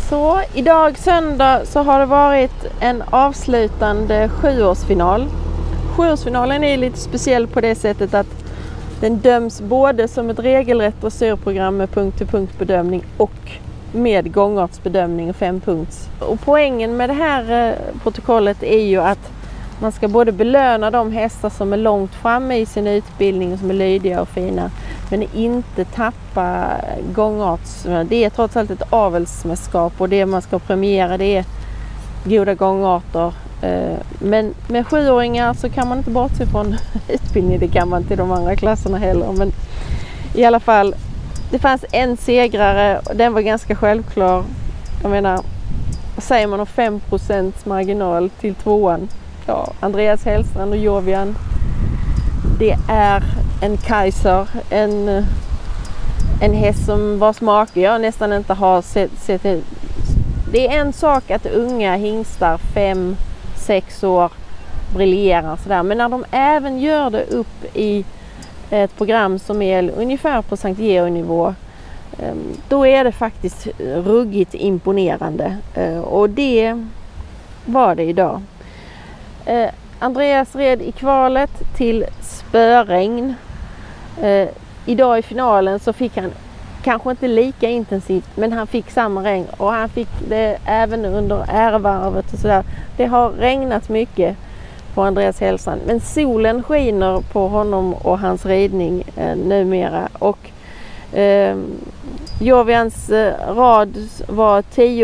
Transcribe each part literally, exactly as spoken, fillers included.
Så idag söndag så har det varit en avslutande sjuårsfinal. Sjuårsfinalen är lite speciell på det sättet att den döms både som ett regelrätt dressyrprogram med punkt-till-punkt-bedömning och med gångartsbedömning och fempunkts. Och poängen med det här protokollet är ju att man ska både belöna de hästar som är långt framme i sin utbildning och som är lydiga och fina, men inte tappa gångarts. Det är trots allt ett avelsmästerskap och det man ska premiera det är goda gångarter. Men med sjuåringar så kan man inte bortse från utbildning, det kan man inte i de andra klasserna heller. Men i alla fall, det fanns en segrare och den var ganska självklar. Jag menar, vad säger man om fem procent marginal till tvåan? Ja, Andreas Hellstrand och Jovian. Det är en Kaiser, en, en häst som vars make jag nästan inte har sett, sett. Det är en sak att unga hingstar fem sex år briljerar sådär, men när de även gör det upp i ett program som är ungefär på Sankt Georg-nivå, då är det faktiskt ruggigt imponerande, och det var det idag. Eh, Andreas red i kvalet till spöregn. Eh, idag i finalen så fick han kanske inte lika intensivt, men han fick samma regn och han fick det även under ärevarvet och sådär. Det har regnat mycket på Andreas Hellstrand, men solen skiner på honom och hans ridning eh, numera. Och eh, Jovians eh, rad var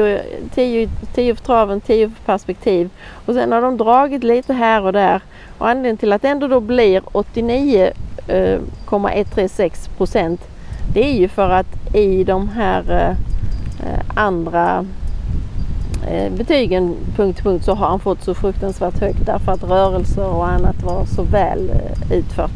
tio för traven, tio för perspektiv. Och sen har de dragit lite här och där. Och anledningen till att det ändå då blir åttionio komma etthundratrettiosex procent, det är ju för att i de här eh, andra eh, betygen punkt punkt så har han fått så fruktansvärt högt därför att rörelser och annat var så väl eh, utfört.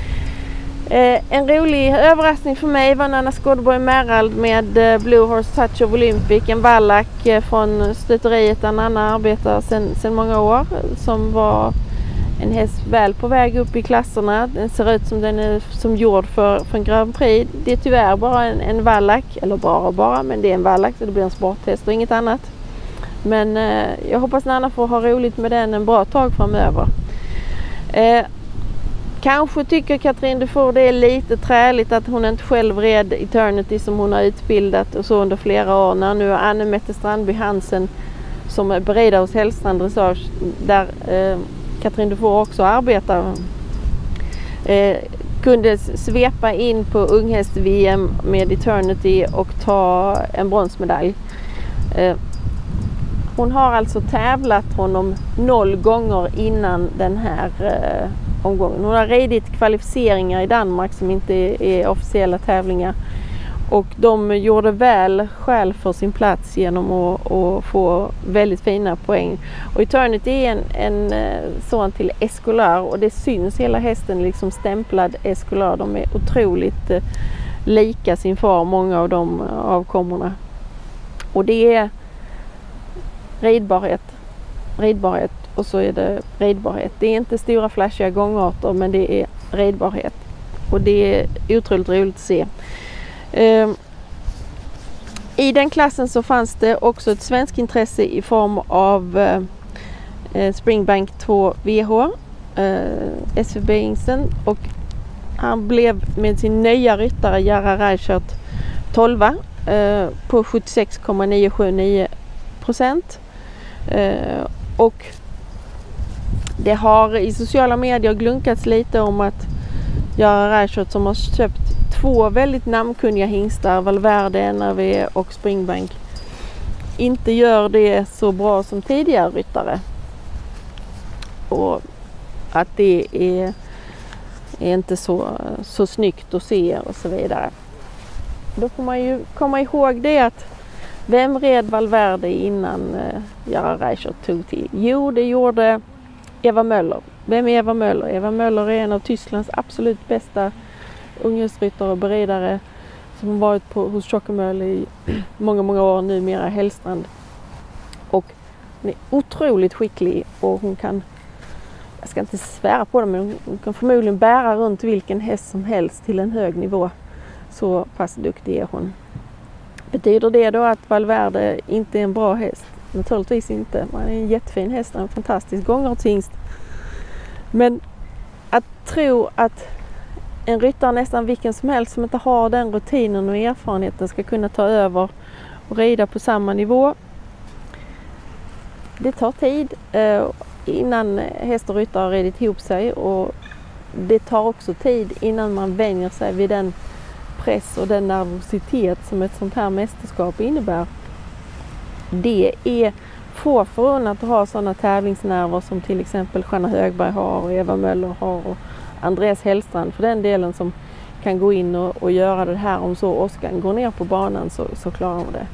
Eh, en rolig överraskning för mig var Nanna Skådeborg Merald med eh, Blue Horse Touch of Olympic, en vallack eh, från stöteriet där Nanna arbetar sedan många år, som var en häst väl på väg upp i klasserna. Den ser ut som den är som gjord för, för en Grand Prix. Det är tyvärr bara en, en vallack, eller bara bara, men det är en vallack så det blir en sporthäst och inget annat. Men eh, jag hoppas Nanna får ha roligt med den en bra tag framöver. Eh, Kanske tycker Katrin Dufour det är lite träligt att hon inte själv red Eternity som hon har utbildat och så under flera år, när nu Anne Mette Strandby Hansen som är beredare hos Hellstrand Dressage, där eh, Katrin Dufour också arbetar, eh, kunde svepa in på unghäst-V M med Eternity och ta en bronsmedalj. Eh, hon har alltså tävlat honom noll gånger innan den här eh, omgången. Hon har ridit kvalificeringar i Danmark som inte är, är officiella tävlingar, och de gjorde väl skäl för sin plats genom att, att få väldigt fina poäng. Och Eternity är en, en sån till Escolar, och det syns hela hästen liksom stämplad Escolar. De är otroligt eh, lika sin far, många av de avkommorna. Och det är ridbarhet, ridbarhet och så är det ridbarhet. Det är inte stora flashiga gångarter, men det är ridbarhet. Och det är otroligt roligt att se. Uh, I den klassen så fanns det också ett svenskt intresse i form av uh, Springbank två V H, uh, S V B Ingsen, och han blev med sin nya ryttare Jara Reichert tolva uh, på sjuttiosex komma niohundrasjuttionio procent. Uh, och det har i sociala medier glunkats lite om att Jara Reichert, som har köpt två väldigt namnkunniga hingstar, Valverde, N R V och Springbank, inte gör det så bra som tidigare ryttare. Och att det är, är inte så, så snyggt att se och så vidare. Då får man ju komma ihåg det att vem red Valverde innan eh, Jara Reichert tog till? Jo, det gjorde Eva Möller. Vem är Eva Möller? Eva Möller är en av Tysklands absolut bästa unghästryttare och beredare som har varit på, hos Schockemöll i många, många år, numera Hellstrand. Och hon är otroligt skicklig, och hon kan, jag ska inte svära på det, men hon kan förmodligen bära runt vilken häst som helst till en hög nivå. Så pass duktig är hon. Betyder det då att Valverde inte är en bra häst? Naturligtvis inte. Man är en jättefin häst, en fantastisk gångartshingst. Men att tro att en ryttare nästan vilken som helst som inte har den rutinen och erfarenheten ska kunna ta över och rida på samma nivå. Det tar tid eh, innan häst och ryttare har ridit ihop sig, och det tar också tid innan man vänjer sig vid den press och den nervositet som ett sånt här mästerskap innebär. Det är få förunnat att ha sådana tävlingsnerver som till exempel Shanna Högberg har och Eva Möller har och Andreas Hellstrand för den delen, som kan gå in och, och göra det här. Om så Oskar går ner på banan så, så klarar de det.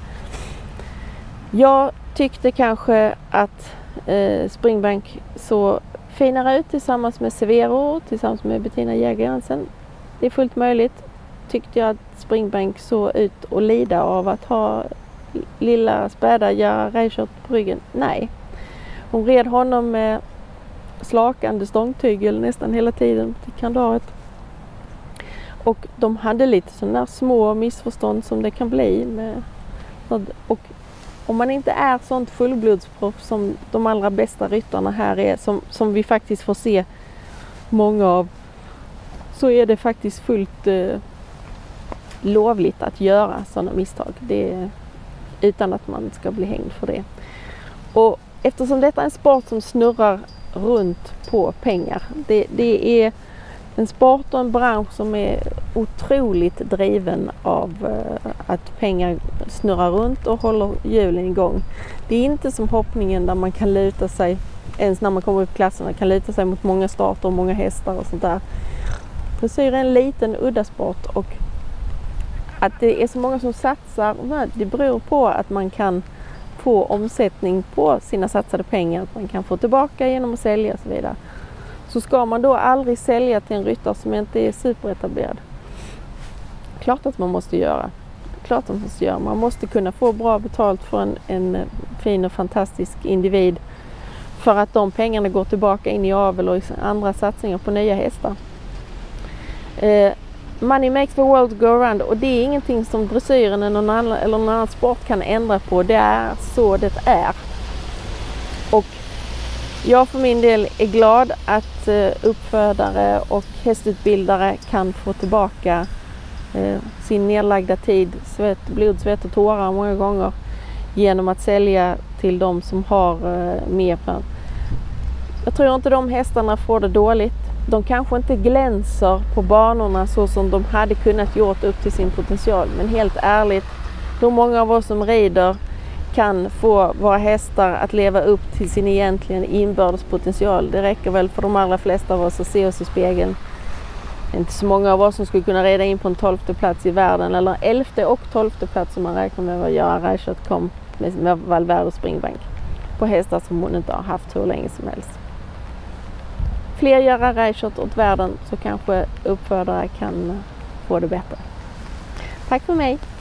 Jag tyckte kanske att eh, Springbank så finare ut tillsammans med Severo, tillsammans med Bettina Jäger-Jansen. Det är fullt möjligt. Tyckte jag att Springbank såg ut och lida av att ha lilla späda Jara Reichert på ryggen? Nej. Hon red honom med slakande stångtygel nästan hela tiden till kandaret. Och de hade lite sådana små missförstånd som det kan bli. Med, och om man inte är sånt fullblodsproff som de allra bästa ryttarna här är, som, som vi faktiskt får se många av, så är det faktiskt fullt eh, lovligt att göra sådana misstag. Det är, utan att man ska bli hängd för det. Och eftersom detta är en sport som snurrar runt på pengar. Det, det är en sport och en bransch som är otroligt driven av uh, att pengar snurrar runt och håller hjulen igång. Det är inte som hoppningen där man kan luta sig, ens när man kommer upp i klasserna, kan luta sig mot många starter och många hästar och sånt där. Dressyr är en liten udda sport, och att det är så många som satsar, det beror på att man kan få omsättning på sina satsade pengar, att man kan få tillbaka genom att sälja och så vidare. Så ska man då aldrig sälja till en ryttare som inte är superetablerad? Klart att man måste göra. Klart att man måste göra. Man måste kunna få bra betalt för en, en fin och fantastisk individ, för att de pengarna går tillbaka in i avel och i andra satsningar på nya hästar. Eh, Money makes the world go around, och det är ingenting som dressyren eller någon annan, eller någon annan sport kan ändra på. Det är så det är. Och jag för min del är glad att uppfödare och hästutbildare kan få tillbaka sin nedlagda tid, svett, blod, svett och tårar många gånger, genom att sälja till de som har mer plan. Jag tror inte de hästarna får det dåligt. De kanske inte glänser på banorna så som de hade kunnat gjort upp till sin potential. Men helt ärligt, hur många av oss som rider kan få våra hästar att leva upp till sin egentligen inbördes potential? Det räcker väl för de allra flesta av oss att se oss i spegeln. Det är inte så många av oss som skulle kunna rida in på en tolfte plats i världen, eller elfte och tolfte plats som man räknar med att göra Reichert kom med, med Valverde och Springbank på hästar som hon inte har haft hur länge som helst. Fler göra Reichert åt världen, så kanske uppfödare kan få det bättre. Tack för mig!